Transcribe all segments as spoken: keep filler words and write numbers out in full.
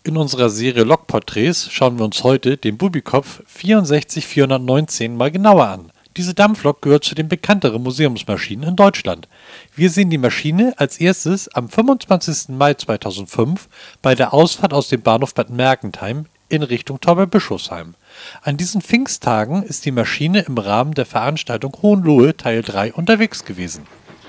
In unserer Serie Lokporträts schauen wir uns heute den Bubikopf vierundsechzig vierhundertneunzehn mal genauer an. Diese Dampflok gehört zu den bekannteren Museumsmaschinen in Deutschland. Wir sehen die Maschine als erstes am fünfundzwanzigsten Mai zweitausendfünf bei der Ausfahrt aus dem Bahnhof Bad Mergentheim in Richtung Tauberbischofsheim. An diesen Pfingsttagen ist die Maschine im Rahmen der Veranstaltung Hohenlohe Teil drei unterwegs gewesen.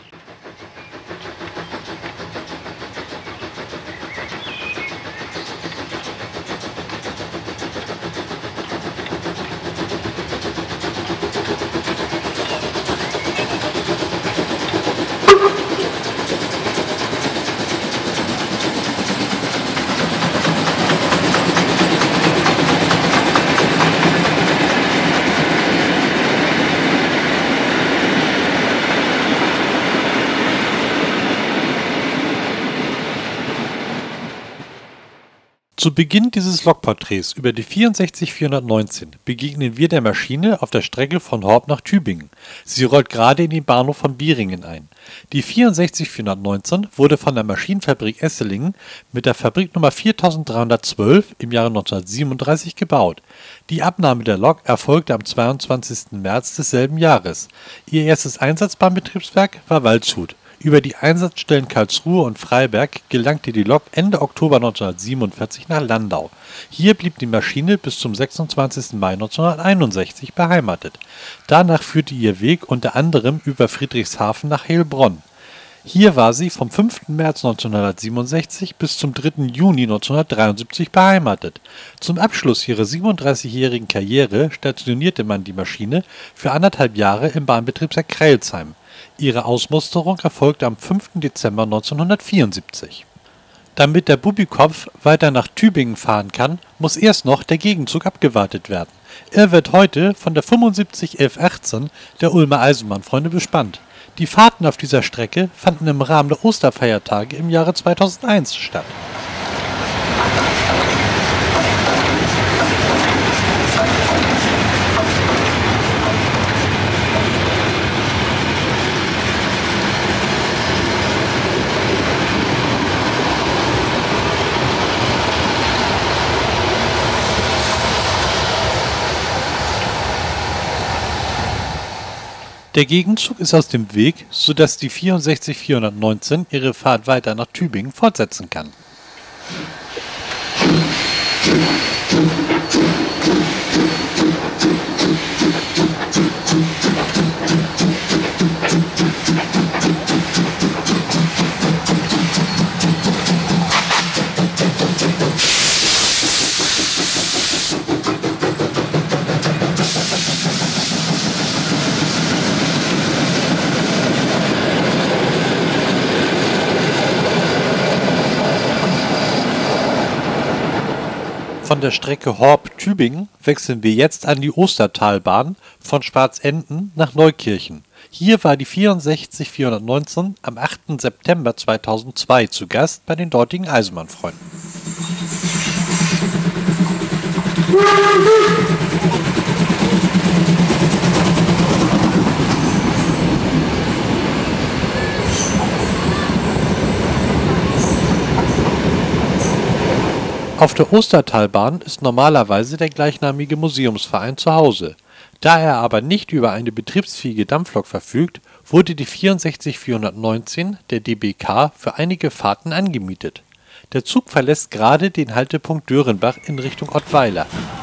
Zu Beginn dieses Lokporträts über die vierundsechzig vierhundertneunzehn begegnen wir der Maschine auf der Strecke von Horb nach Tübingen. Sie rollt gerade in den Bahnhof von Bieringen ein. Die vierundsechzig vierhundertneunzehn wurde von der Maschinenfabrik Esselingen mit der Fabriknummer viertausenddreihundertzwölf im Jahre neunzehnhundertsiebenunddreißig gebaut. Die Abnahme der Lok erfolgte am zweiundzwanzigsten März desselben Jahres. Ihr erstes Einsatzbahnbetriebswerk war Waldshut. Über die Einsatzstellen Karlsruhe und Freiberg gelangte die Lok Ende Oktober neunzehnhundertsiebenundvierzig nach Landau. Hier blieb die Maschine bis zum sechsundzwanzigsten Mai neunzehnhunderteinundsechzig beheimatet. Danach führte ihr Weg unter anderem über Friedrichshafen nach Heilbronn. Hier war sie vom fünften März neunzehnhundertsiebenundsechzig bis zum dritten Juni neunzehnhundertdreiundsiebzig beheimatet. Zum Abschluss ihrer siebenunddreißigjährigen Karriere stationierte man die Maschine für anderthalb Jahre im Bahnbetriebswerk Crailsheim. Ihre Ausmusterung erfolgte am fünften Dezember neunzehnhundertvierundsiebzig. Damit der Bubikopf weiter nach Tübingen fahren kann, muss erst noch der Gegenzug abgewartet werden. Er wird heute von der fünfundsiebzig elf achtzehn der Ulmer Eisenbahnfreunde bespannt. Die Fahrten auf dieser Strecke fanden im Rahmen der Osterfeiertage im Jahre zweitausendeins statt. Der Gegenzug ist aus dem Weg, sodass die vierundsechzig vierhundertneunzehn ihre Fahrt weiter nach Tübingen fortsetzen kann. Von der Strecke Horb-Tübingen wechseln wir jetzt an die Ostertalbahn von Schwarzenden nach Neukirchen. Hier war die vierundsechzig vierhundertneunzehn am achten September zweitausendzwei zu Gast bei den dortigen Eisenbahnfreunden. Auf der Ostertalbahn ist normalerweise der gleichnamige Museumsverein zu Hause. Da er aber nicht über eine betriebsfähige Dampflok verfügt, wurde die vierundsechzig vierhundertneunzehn der D B K für einige Fahrten angemietet. Der Zug verlässt gerade den Haltepunkt Dörenbach in Richtung Ottweiler.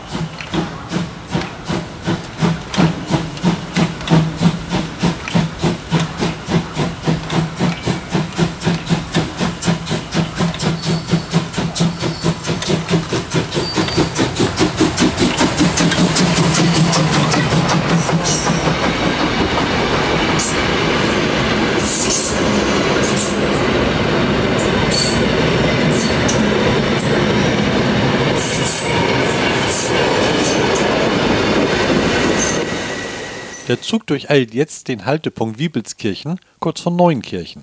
Der Zug durcheilt jetzt den Haltepunkt Wiebelskirchen, kurz vor Neunkirchen.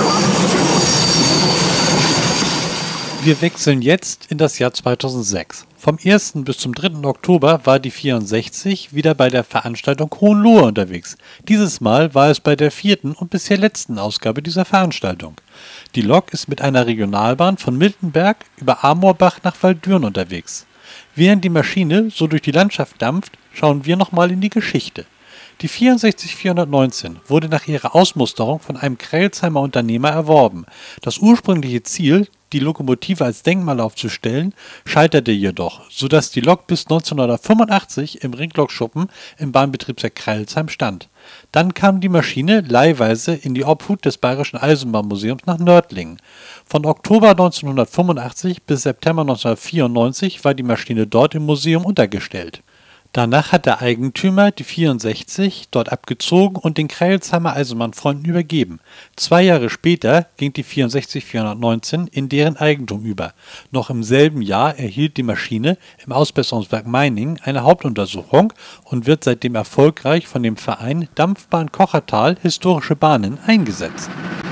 Wir wechseln jetzt in das Jahr zweitausendsechs. Vom ersten bis zum dritten Oktober war die vierundsechzig wieder bei der Veranstaltung Hohenlohe unterwegs. Dieses Mal war es bei der vierten und bisher letzten Ausgabe dieser Veranstaltung. Die Lok ist mit einer Regionalbahn von Miltenberg über Amorbach nach Waldürn unterwegs. Während die Maschine so durch die Landschaft dampft, schauen wir nochmal in die Geschichte. Die vierundsechzig vierhundertneunzehn wurde nach ihrer Ausmusterung von einem Crailsheimer Unternehmer erworben. Das ursprüngliche Ziel, die Lokomotive als Denkmal aufzustellen, scheiterte jedoch, sodass die Lok bis neunzehnhundertfünfundachtzig im Ringlokschuppen im Bahnbetriebswerk Crailsheim stand. Dann kam die Maschine leihweise in die Obhut des Bayerischen Eisenbahnmuseums nach Nördlingen. Von Oktober neunzehnhundertfünfundachtzig bis September neunzehnhundertvierundneunzig war die Maschine dort im Museum untergestellt. Danach hat der Eigentümer die vierundsechzig dort abgezogen und den Crailsheimer Eisenbahnfreunden übergeben. Zwei Jahre später ging die vierundsechzig vierhundertneunzehn in deren Eigentum über. Noch im selben Jahr erhielt die Maschine im Ausbesserungswerk Meiningen eine Hauptuntersuchung und wird seitdem erfolgreich von dem Verein Dampfbahn Kochertal Historische Bahnen eingesetzt.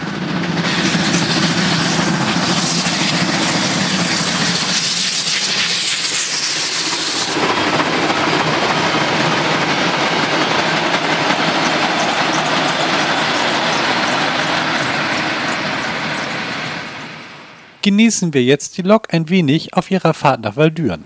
Genießen wir jetzt die Lok ein wenig auf ihrer Fahrt nach Waldürn.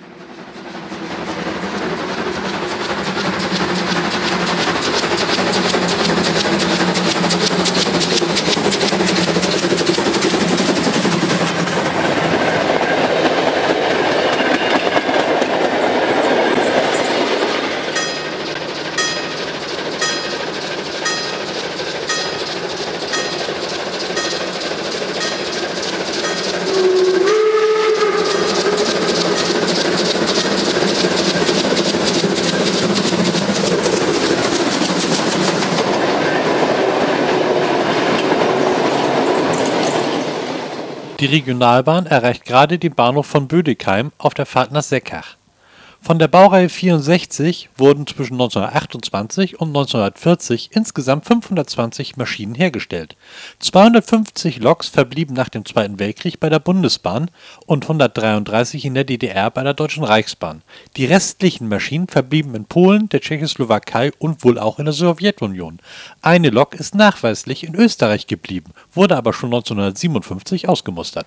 Die Regionalbahn erreicht gerade den Bahnhof von Bödigheim auf der Fahrt nach Seckach. Von der Baureihe vierundsechzig wurden zwischen neunzehnhundertachtundzwanzig und neunzehnhundertvierzig insgesamt fünfhundertzwanzig Maschinen hergestellt. zweihundertfünfzig Loks verblieben nach dem Zweiten Weltkrieg bei der Bundesbahn und hundertdreiunddreißig in der D D R bei der Deutschen Reichsbahn. Die restlichen Maschinen verblieben in Polen, der Tschechoslowakei und wohl auch in der Sowjetunion. Eine Lok ist nachweislich in Österreich geblieben, wurde aber schon neunzehnhundertsiebenundfünfzig ausgemustert.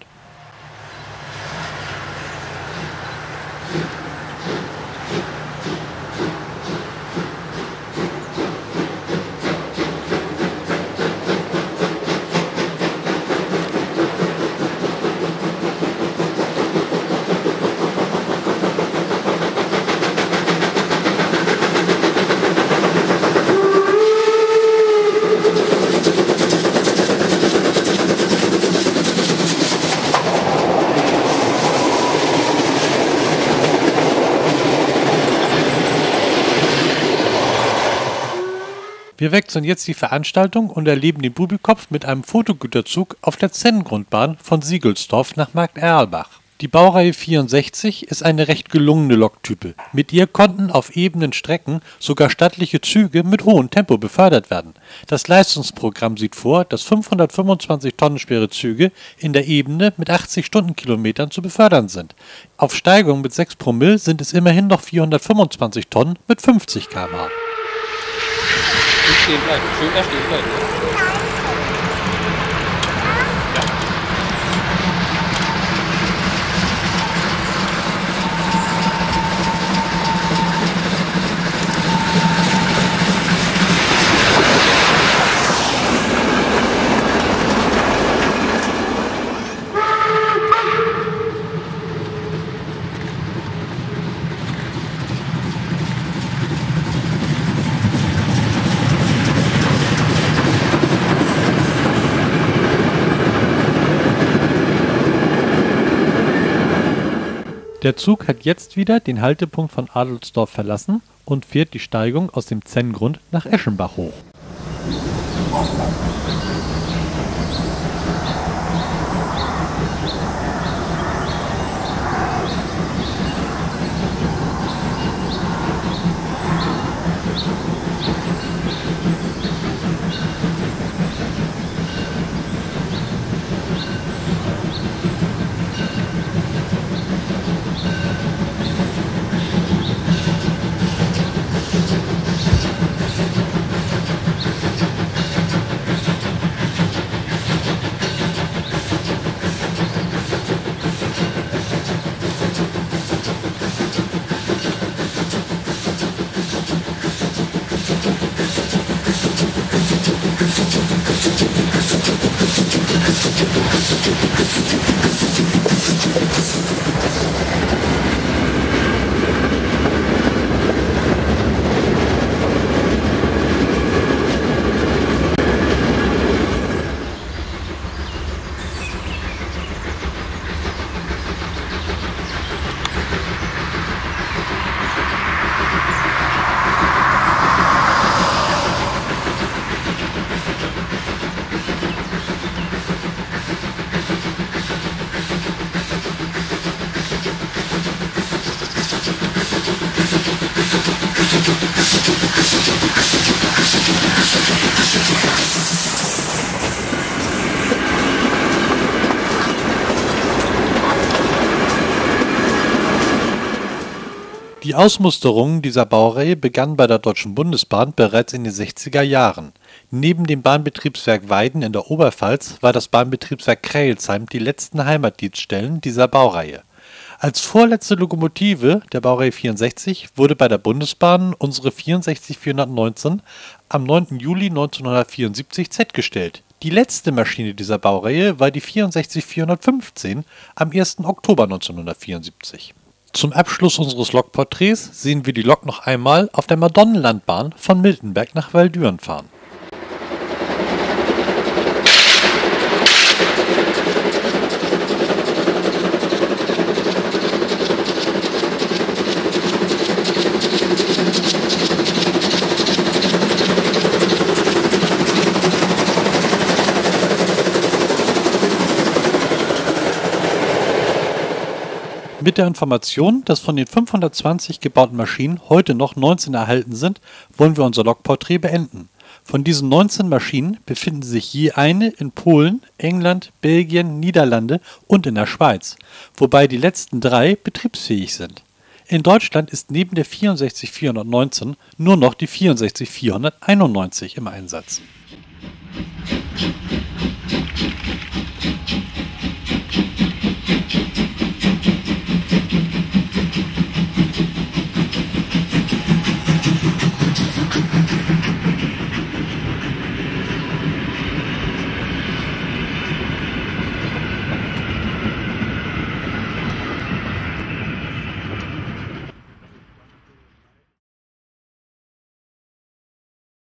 Wir wechseln jetzt die Veranstaltung und erleben den Bubikopf mit einem Fotogüterzug auf der Zenngrundbahn von Siegelsdorf nach Markt-Erlbach. Die Baureihe vierundsechzig ist eine recht gelungene Loktype. Mit ihr konnten auf ebenen Strecken sogar stattliche Züge mit hohem Tempo befördert werden. Das Leistungsprogramm sieht vor, dass fünfhundertfünfundzwanzig Tonnen schwere Züge in der Ebene mit achtzig Stundenkilometern zu befördern sind. Auf Steigung mit sechs Promille sind es immerhin noch vierhundertfünfundzwanzig Tonnen mit fünfzig Kilometer pro Stunde. Stehen bleiben, schön da stehen bleiben. Der Zug hat jetzt wieder den Haltepunkt von Adelsdorf verlassen und fährt die Steigung aus dem Zenngrund nach Eschenbach hoch. Ausmusterung dieser Baureihe begann bei der Deutschen Bundesbahn bereits in den sechziger Jahren. Neben dem Bahnbetriebswerk Weiden in der Oberpfalz war das Bahnbetriebswerk Crailsheim die letzten Heimatdienststellen dieser Baureihe. Als vorletzte Lokomotive der Baureihe vierundsechzig wurde bei der Bundesbahn unsere vierundsechzig vierhundertneunzehn am neunten Juli neunzehnhundertvierundsiebzig Z-gestellt. Die letzte Maschine dieser Baureihe war die vierundsechzig vierhundertfünfzehn am ersten Oktober neunzehnhundertvierundsiebzig. Zum Abschluss unseres Lokporträts sehen wir die Lok noch einmal auf der Madonnenlandbahn von Miltenberg nach Waldüren fahren. Mit der Information, dass von den fünfhundertzwanzig gebauten Maschinen heute noch neunzehn erhalten sind, wollen wir unser Lokporträt beenden. Von diesen neunzehn Maschinen befinden sich je eine in Polen, England, Belgien, Niederlande und in der Schweiz, wobei die letzten drei betriebsfähig sind. In Deutschland ist neben der vierundsechzig vierhundertneunzehn nur noch die vierundsechzig vierhunderteinundneunzig im Einsatz.